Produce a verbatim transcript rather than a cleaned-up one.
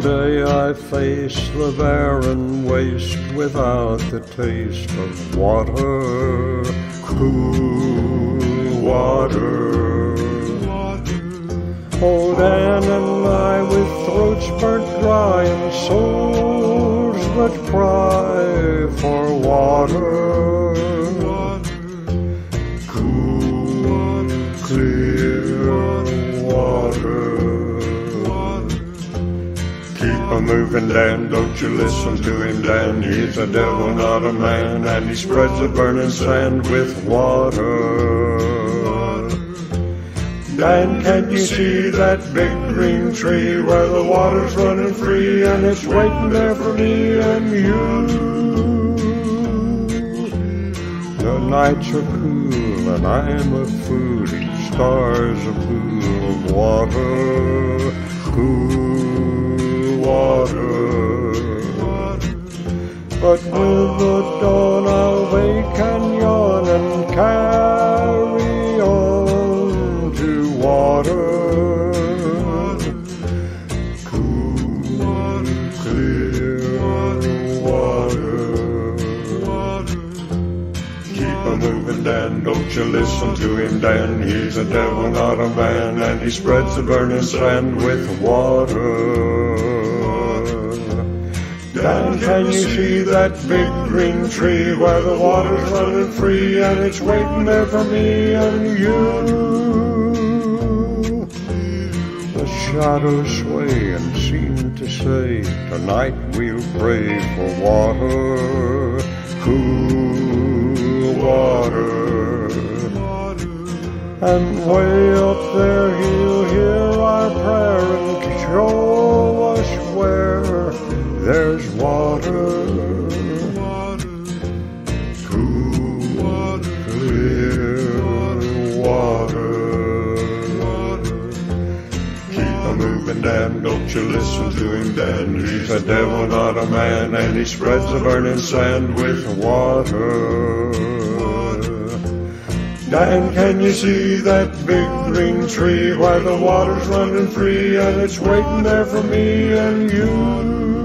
day I face the barren waste without the taste of water, cool water. Oh, Dan and I with throats burnt dry and souls that cry for water, cool, clear water. Keep a moving, Dan, don't you listen to him, Dan. He's a devil, not a man, and he spreads the burning sand with water. Dan, can't you see that big green tree where the water's running free and it's waiting there for me and you? The nights are cool and I'm a fool, each star's a pool of water, cool water. But with the dawn I'll wake and yawn and carry on to water, cool, clear water. Keep a moving, Dan, don't you listen to him, Dan. He's a devil, not a man, and he spreads the burning sand with water. Dan, can you see that big green tree where the water's running free and it's waiting there for me and you? The shadows sway and seem to say, tonight we'll pray for water, cool water. And way up there he'll hear our prayer and show us where there's water, cool, clear water. Keep a moving, Dan, don't you listen to him, Dan. He's a devil, not a man, and he spreads the burning sand with water. Dan, can you see that big green tree where the water's running free and it's waiting there for me and you?